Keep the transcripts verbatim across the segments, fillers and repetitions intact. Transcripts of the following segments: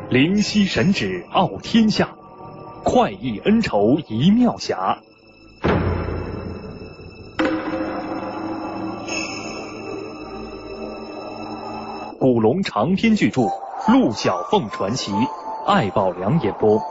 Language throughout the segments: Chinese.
灵犀神指傲天下，快意恩仇一妙侠。古龙长篇巨著《陆小凤传奇》，艾宝良演播。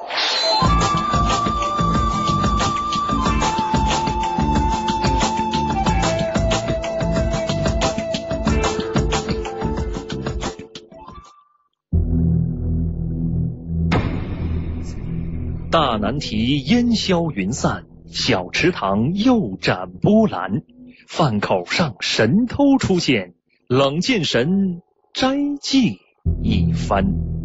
大难题烟消云散，小池塘又展波澜。饭口上神偷出现，冷剑神斋戒一番。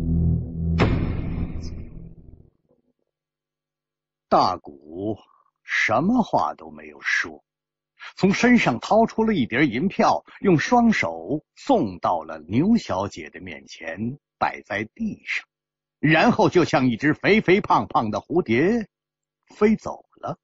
大古什么话都没有说，从身上掏出了一叠银票，用双手送到了牛小姐的面前，摆在地上，然后就像一只肥肥胖胖的蝴蝶飞走了。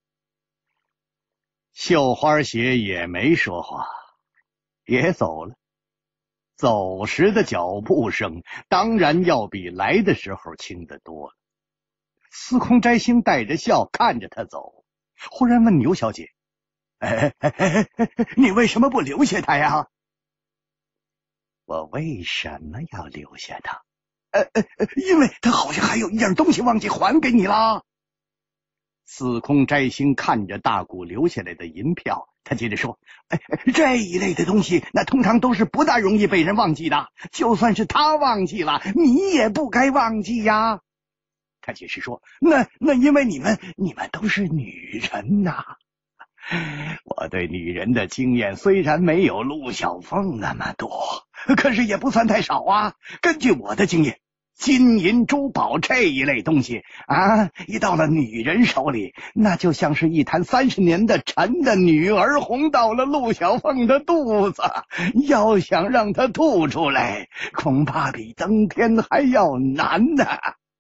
绣花鞋也没说话，也走了。走时的脚步声当然要比来的时候轻得多了。司空摘星带着笑看着他走，忽然问牛小姐：哎哎哎哎，你为什么不留下他呀？我为什么要留下他？呃呃，因为他好像还有一样东西忘记还给你了。司空摘星看着大古留下来的银票，他接着说：哎，这一类的东西那通常都是不大容易被人忘记的，就算是他忘记了，你也不该忘记呀。他解释说：那那因为你们你们都是女人呐、啊。我对女人的经验虽然没有陆小凤那么多，可是也不算太少啊。根据我的经验，金银珠宝这一类东西啊，一到了女人手里，那就像是一坛三十年的陈的女儿红到了陆小凤的肚子，要想让她吐出来，恐怕比登天还要难呢。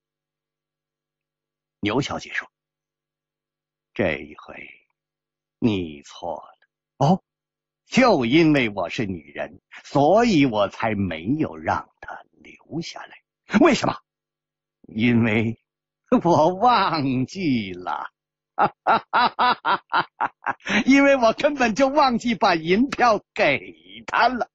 牛小姐说：这一回你错了。哦，就因为我是女人，所以我才没有让她留下来。为什么？因为我忘记了，因为我根本就忘记把银票给他了。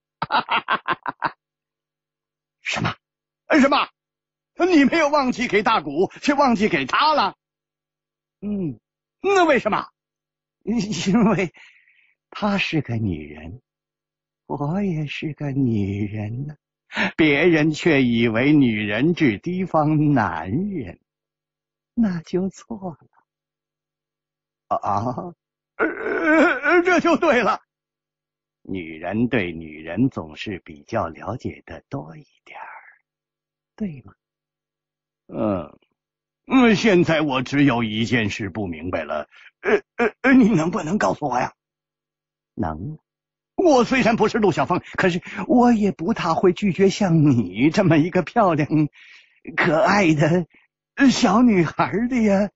什么？什么？你没有忘记给大古，却忘记给他了？嗯，那为什么？因为她是个女人，我也是个女人呢。别人却以为女人只提防男人，那就错了。啊，呃，这就对了。女人对女人总是比较了解的多一点儿，对吗？嗯嗯，现在我只有一件事不明白了，呃呃呃，你能不能告诉我呀？能。我虽然不是陆小凤，可是我也不大会拒绝像你这么一个漂亮可爱的小女孩的呀。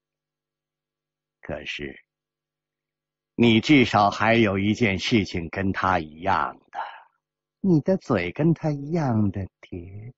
可是你至少还有一件事情跟她一样的，你的嘴跟她一样的甜。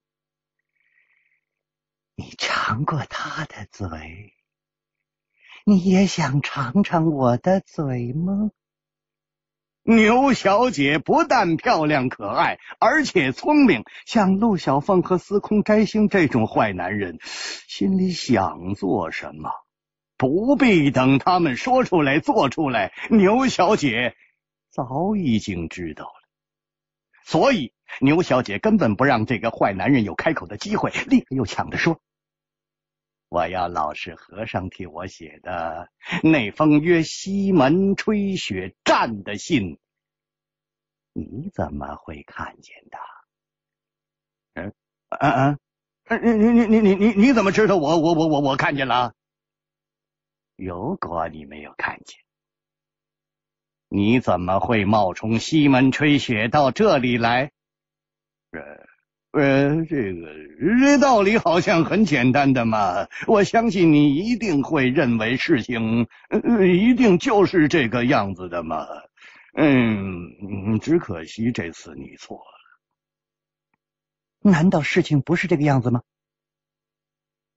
你尝过她的嘴，你也想尝尝我的嘴吗？牛小姐不但漂亮可爱，而且聪明，像陆小凤和司空摘星这种坏男人，心里想做什么，不必等他们说出来做出来，牛小姐早已经知道了。所以牛小姐根本不让这个坏男人有开口的机会，立刻又抢着说：我要老实和尚替我写的那封约西门吹雪战的信，你怎么会看见的？嗯嗯嗯，你你你你你你怎么知道我我我我我看见了？如果你没有看见，你怎么会冒充西门吹雪到这里来？呃呃，这个这道理好像很简单的嘛，我相信你一定会认为事情呃一定就是这个样子的嘛。嗯，只可惜这次你错了。难道事情不是这个样子吗？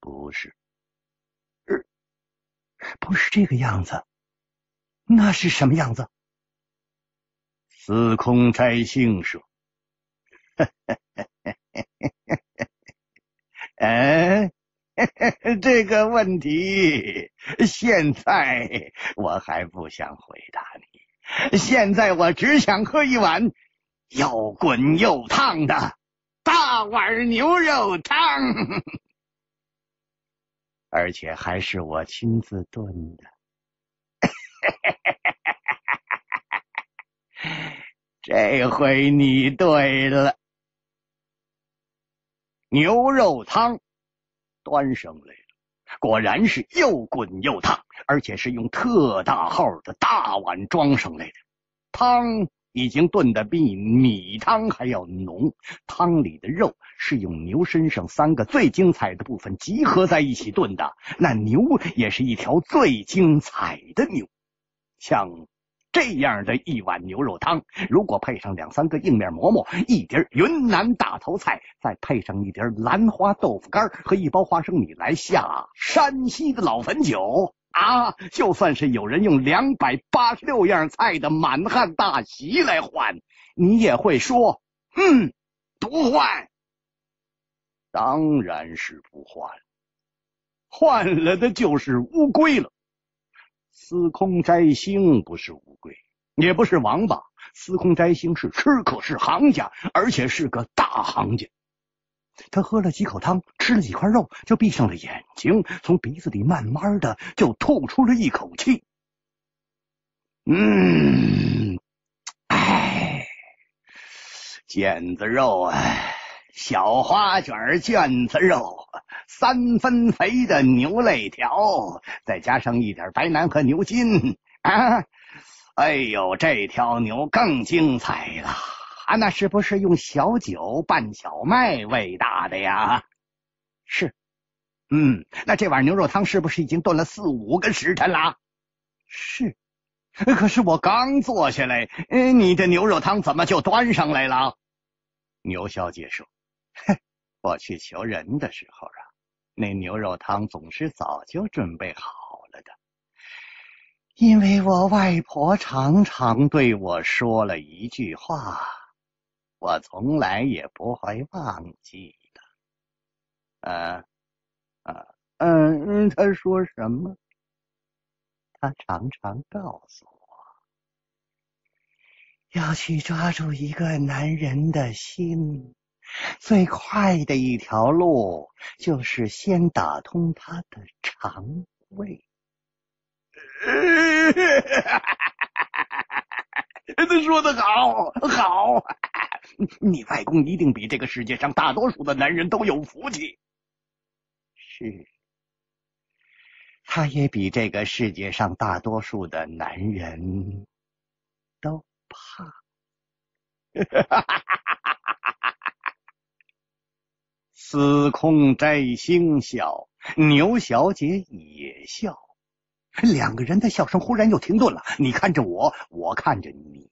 不是，不是这个样子，那是什么样子？司空摘星说：“哎，这个问题现在我还不想回答你。现在我只想喝一碗又滚又烫的大碗牛肉汤，而且还是我亲自炖的。这回你对了。”牛肉汤端上来了，果然是又滚又烫，而且是用特大号的大碗装上来的。汤已经炖得比米汤还要浓，汤里的肉是用牛身上三个最精彩的部分集合在一起炖的，那牛也是一条最精彩的牛。像这样的一碗牛肉汤，如果配上两三个硬面馍馍，一碟云南大头菜，再配上一碟兰花豆腐干和一包花生米来下山西的老汾酒啊，就算是有人用两百八十六样菜的满汉大席来换，你也会说，嗯，不换。当然是不换，换了的就是乌龟了。司空摘星不是乌龟，也不是王八，司空摘星是吃客，是行家，而且是个大行家。他喝了几口汤，吃了几块肉，就闭上了眼睛，从鼻子里慢慢的就吐出了一口气。嗯，哎，腱子肉啊，小花卷卷子肉，三分肥的牛肋条，再加上一点白腩和牛筋啊！哎呦，这条牛更精彩了啊！那是不是用小酒拌小麦喂大的呀？是。嗯，那这碗牛肉汤是不是已经炖了四五个时辰了？是。可是我刚坐下来，你的牛肉汤怎么就端上来了？牛小姐说：“我去求人的时候啊，那牛肉汤总是早就准备好了的。因为我外婆常常对我说了一句话，我从来也不会忘记的。呃，呃，嗯，她说什么？她常常告诉我，要去抓住一个男人的心，最快的一条路就是先打通他的肠胃。”他说得好，好，你外公一定比这个世界上大多数的男人都有福气。是，他也比这个世界上大多数的男人都怕。司空摘星笑，牛小姐也笑，两个人的笑声忽然又停顿了，你看着我，我看着你。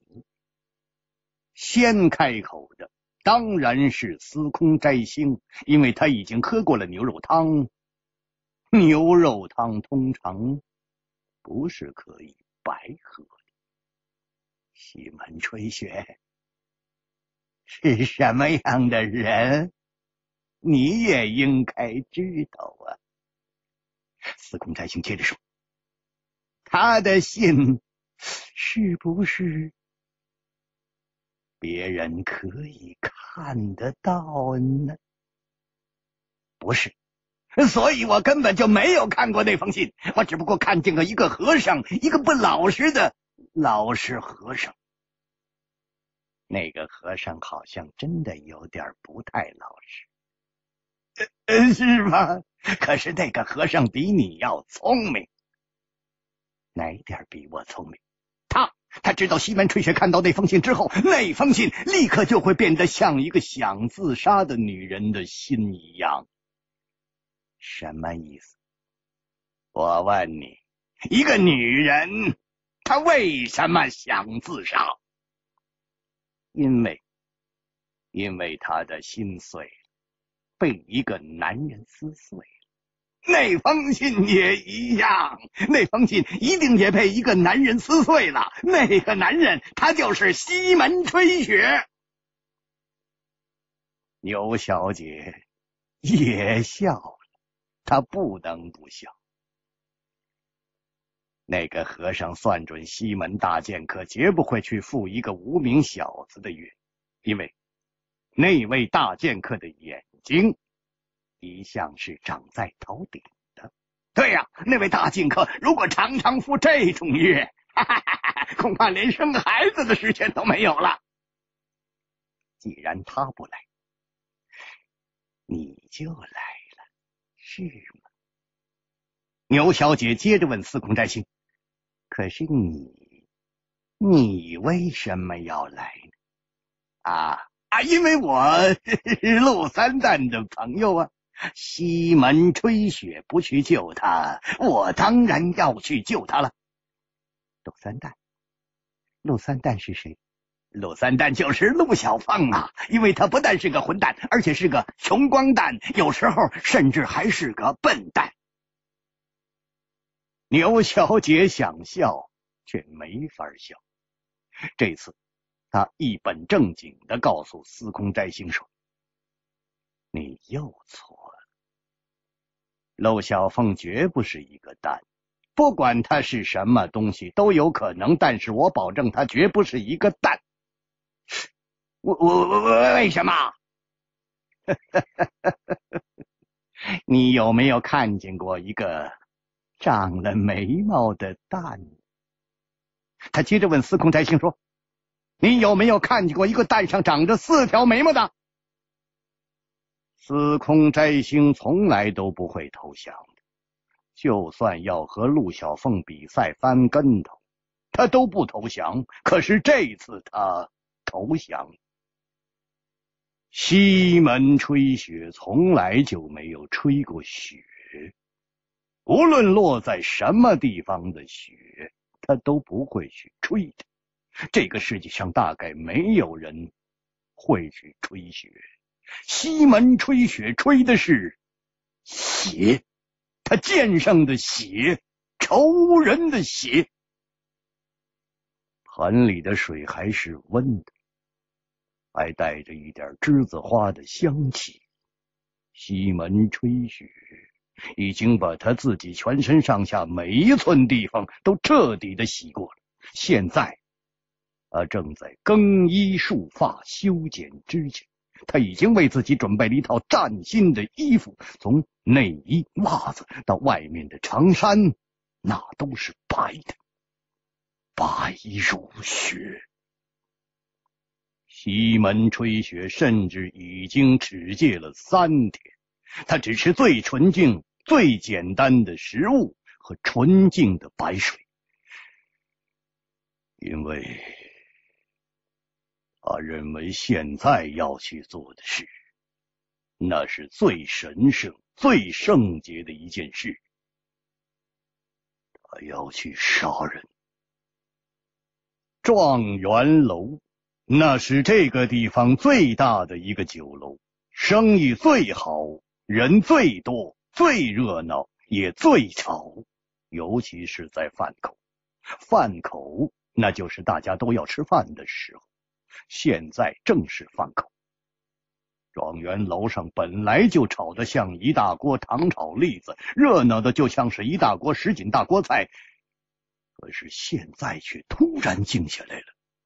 先开口的当然是司空摘星，因为他已经喝过了牛肉汤。牛肉汤通常不是可以白喝的。西门吹雪是什么样的人，你也应该知道啊。司空摘星接着说，他的信是不是别人可以看得到呢？不是，所以我根本就没有看过那封信，我只不过看见过一个和尚，一个不老实的老实和尚。那个和尚好像真的有点不太老实。呃，是吗？可是那个和尚比你要聪明。哪一点比我聪明？他他知道西门吹雪看到那封信之后，那封信立刻就会变得像一个想自杀的女人的心一样。什么意思？我问你，一个女人她为什么想自杀？因为因为她的心碎了，被一个男人撕碎了。 那封信也一样，那封信一定也被一个男人撕碎了。那个男人，他就是西门吹雪。牛小姐也笑了，她不能不笑。那个和尚算准西门大剑客绝不会去负一个无名小子的约，因为那位大剑客的眼睛一向是长在头顶的。对呀、啊，那位大剑客如果常常赴这种约，哈哈哈哈，恐怕连生孩子的时间都没有了。既然他不来，你就来了，是吗？牛小姐接着问司空摘星，可是你你为什么要来呢？啊啊，因为我是陆三蛋的朋友啊。西门吹雪不去救他，我当然要去救他了。陆三蛋，陆三蛋是谁？陆三蛋就是陆小凤啊，因为他不但是个混蛋，而且是个穷光蛋，有时候甚至还是个笨蛋。牛小姐想笑，却没法笑。这次她一本正经地告诉司空摘星说，你又错了，陆小凤绝不是一个蛋，不管他是什么东西都有可能，但是我保证他绝不是一个蛋。我我我为什么？你有没有看见过一个长了眉毛的蛋？他接着问司空摘星说，你有没有看见过一个蛋上长着四条眉毛的？司空摘星从来都不会投降的，就算要和陆小凤比赛翻跟头，他都不投降。可是这次他投降了。西门吹雪从来就没有吹过雪，无论落在什么地方的雪，他都不会去吹的。这个世界上大概没有人会去吹雪。西门吹雪吹的是血，他剑上的血，仇人的血。盆里的水还是温的，还带着一点栀子花的香气。西门吹雪已经把他自己全身上下每一寸地方都彻底的洗过了，现在他正在更衣束发，修剪指甲。他已经为自己准备了一套崭新的衣服，从内衣、袜子到外面的长衫，那都是白的，白如雪。西门吹雪甚至已经只戒了三天，他只吃最纯净、最简单的食物和纯净的白水，因为他认为现在要去做的事，那是最神圣、最圣洁的一件事。他要去杀人。状元楼，那是这个地方最大的一个酒楼，生意最好，人最多，最热闹，也最吵，尤其是在饭口。饭口，那就是大家都要吃饭的时候。现在正是饭口，状元楼上本来就炒得像一大锅糖炒栗子，热闹的就像是一大锅什锦大锅菜，可是现在却突然静下来了，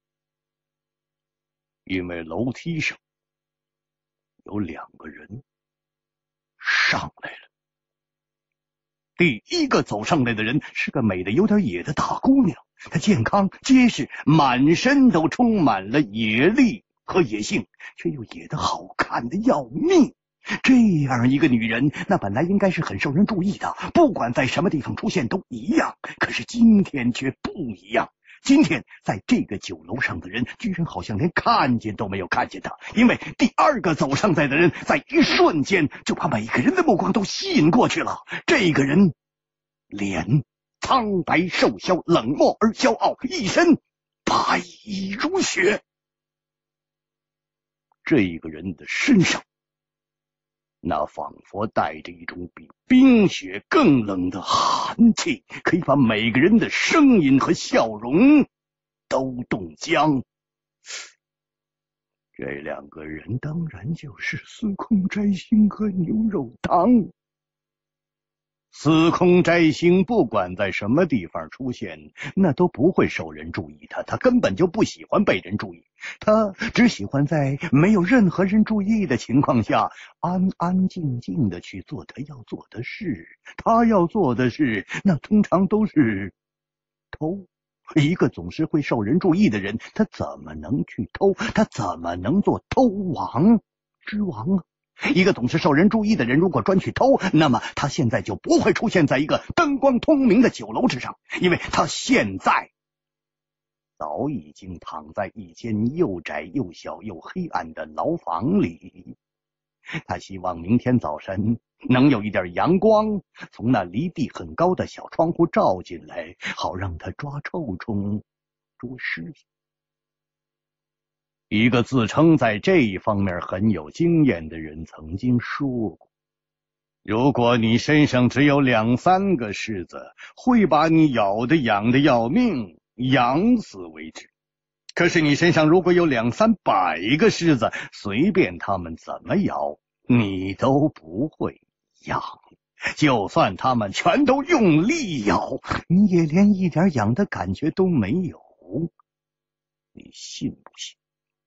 因为楼梯上有两个人上来了。第一个走上来的人是个美的有点野的大姑娘，她健康结实，满身都充满了野力和野性，却又野得好看的要命。这样一个女人，那本来应该是很受人注意的，不管在什么地方出现都一样。可是今天却不一样，今天在这个酒楼上的人居然好像连看见都没有看见他，因为第二个走上来的人在一瞬间就把每个人的目光都吸引过去了。这个人脸苍白瘦削，冷漠而骄傲，一身白衣如雪。这个人的身上那仿佛带着一种比冰雪更冷的寒气，可以把每个人的声音和笑容都冻僵。这两个人当然就是司空摘星和牛肉汤。司空摘星不管在什么地方出现，那都不会受人注意他，他根本就不喜欢被人注意，他只喜欢在没有任何人注意的情况下，安安静静的去做他要做的事。他要做的事，那通常都是偷。一个总是会受人注意的人，他怎么能去偷？他怎么能做偷王之王啊？一个总是受人注意的人，如果专去偷，那么他现在就不会出现在一个灯光通明的酒楼之上，因为他现在早已经躺在一间又窄又小又黑暗的牢房里。他希望明天早晨能有一点阳光从那离地很高的小窗户照进来，好让他抓臭虫捉虱子。一个自称在这一方面很有经验的人曾经说过，如果你身上只有两三个虱子，会把你咬得痒得要命，痒死为止。可是你身上如果有两三百个虱子，随便他们怎么咬，你都不会痒。就算他们全都用力咬，你也连一点痒的感觉都没有。你信不信？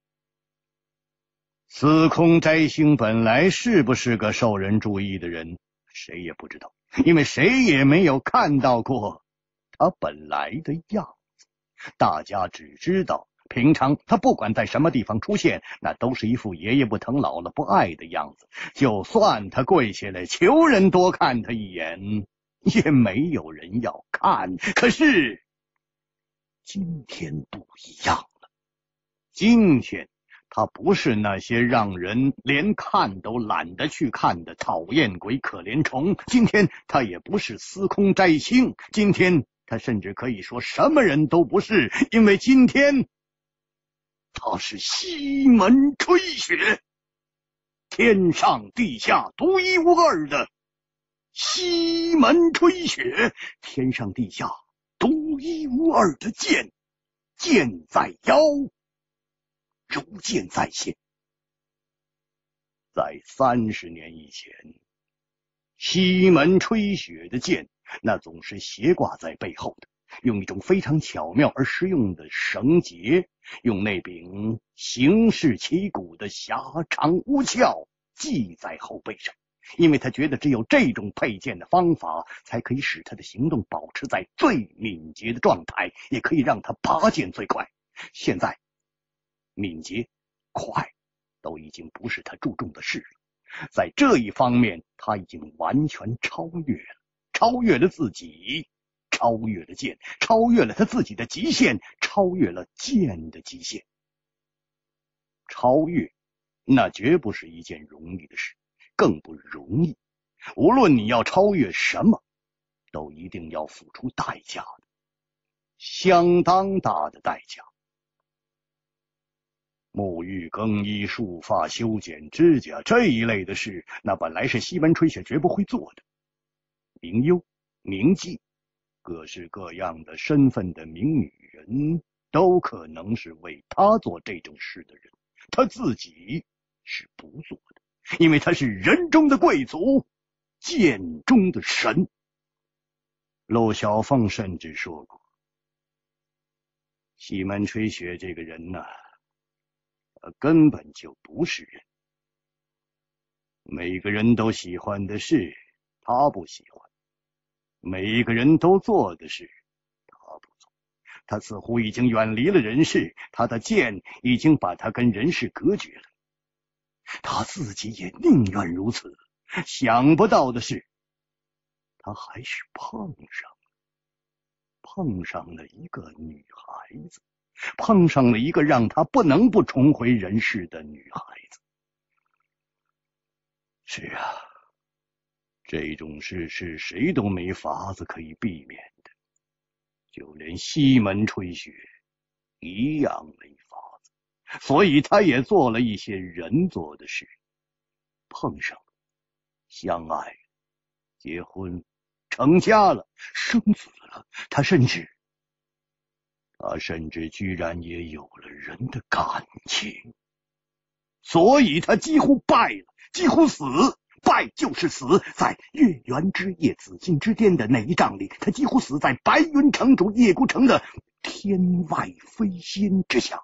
司空摘星本来是不是个受人注意的人，谁也不知道，因为谁也没有看到过他本来的样子。大家只知道平常他不管在什么地方出现，那都是一副爷爷不疼姥姥不爱的样子，就算他跪下来求人多看他一眼，也没有人要看。可是今天不一样了，今天他不是那些让人连看都懒得去看的讨厌鬼可怜虫，今天他也不是司空摘星，今天他甚至可以说什么人都不是，因为今天他是西门吹雪，天上地下独一无二的西门吹雪，天上地下独一无二的剑，剑在腰，如剑在现。在三十年以前，西门吹雪的剑那总是斜挂在背后的，用一种非常巧妙而实用的绳结，用那柄形势旗鼓的狭长乌鞘系在后背上，因为他觉得只有这种配剑的方法才可以使他的行动保持在最敏捷的状态，也可以让他拔剑最快。现在敏捷快都已经不是他注重的事了，在这一方面他已经完全超越了，超越了自己，超越了剑，超越了他自己的极限，超越了剑的极限。超越那绝不是一件容易的事，更不容易。无论你要超越什么，都一定要付出代价的，相当大的代价。沐浴更衣、束发、修剪指甲这一类的事，那本来是西门吹雪绝不会做的。名优、名妓，各式各样的身份的名女人，都可能是为他做这种事的人，他自己是不做的，因为他是人中的贵族，剑中的神。陆小凤甚至说过，西门吹雪这个人呢、啊，他根本就不是人。每个人都喜欢的事，他不喜欢；每一个人都做的事，他不做。他似乎已经远离了人世，他的剑已经把他跟人世隔绝了。他自己也宁愿如此。想不到的是，他还是碰上了，碰上了一个女孩子，碰上了一个让他不能不重回人世的女孩子。是啊，这种事是谁都没法子可以避免的，就连西门吹雪一样没法子，所以他也做了一些人做的事。碰上相爱，结婚，成家了，生子了，他甚至他甚至居然也有了人的感情，所以他几乎败了，几乎死，败就是死。在月圆之夜紫禁之巅的那一仗里，他几乎死在白云城主叶孤城的天外飞仙之下。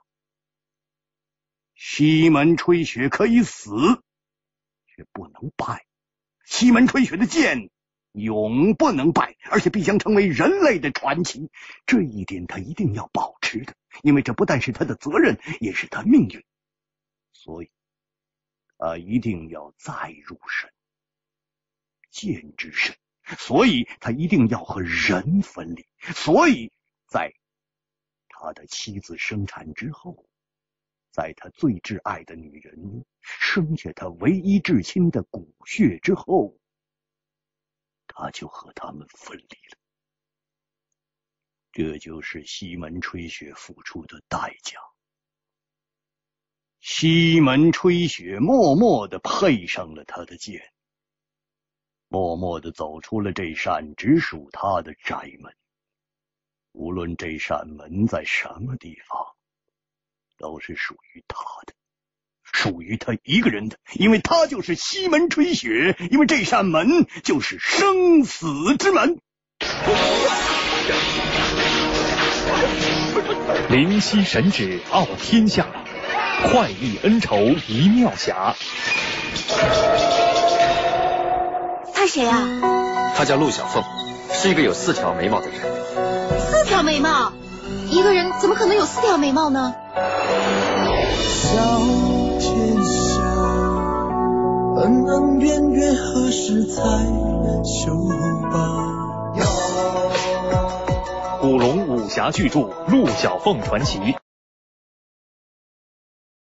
西门吹雪可以死，却不能败。西门吹雪的剑永不能败，而且必将成为人类的传奇。这一点他一定要保持的，因为这不但是他的责任，也是他命运。所以他一定要再入神，剑之神，所以他一定要和人分离。所以在他的妻子生产之后，在他最挚爱的女人生下他唯一至亲的骨血之后，他就和他们分离了。这就是西门吹雪付出的代价。西门吹雪默默地配上了他的剑，默默地走出了这扇只属他的宅门。无论这扇门在什么地方，都是属于他的，属于他一个人的，因为他就是西门吹雪，因为这扇门就是生死之门。 灵犀神指傲天下，快意恩仇一妙侠。 他谁啊？ 他叫陆小凤，是一个有四条眉毛的人。 四条眉毛？一个人怎么可能有四条眉毛呢？ 小天下，恩恩怨怨何时才休吧？ 古龙武侠巨著《陆小凤传奇》